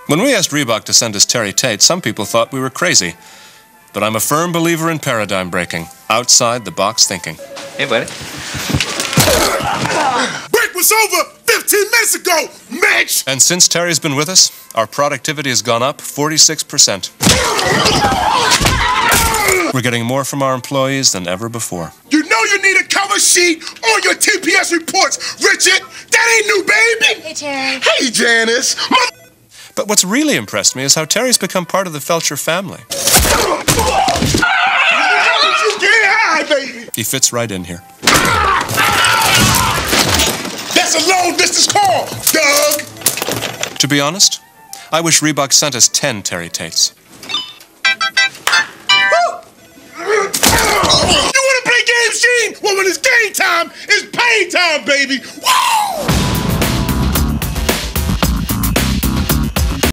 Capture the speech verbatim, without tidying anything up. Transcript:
When we asked Reebok to send us Terry Tate, some people thought we were crazy. But I'm a firm believer in paradigm breaking, outside-the-box thinking. Hey, buddy. Break was over fifteen minutes ago, Mitch! And since Terry's been with us, our productivity has gone up forty-six percent. We're getting more from our employees than ever before. You know you need a cover sheet on your T P S reports, Richard! That ain't new, baby! Hey, Terry. Hey, Janice! Mother But what's really impressed me is how Terry's become part of the Felcher family. Get high, baby! He fits right in here. That's a long-distance call, Doug! To be honest, I wish Reebok sent us ten Terry Tates. You wanna play games, Gene? Well, when it's game time, it's pain time, baby! Woo!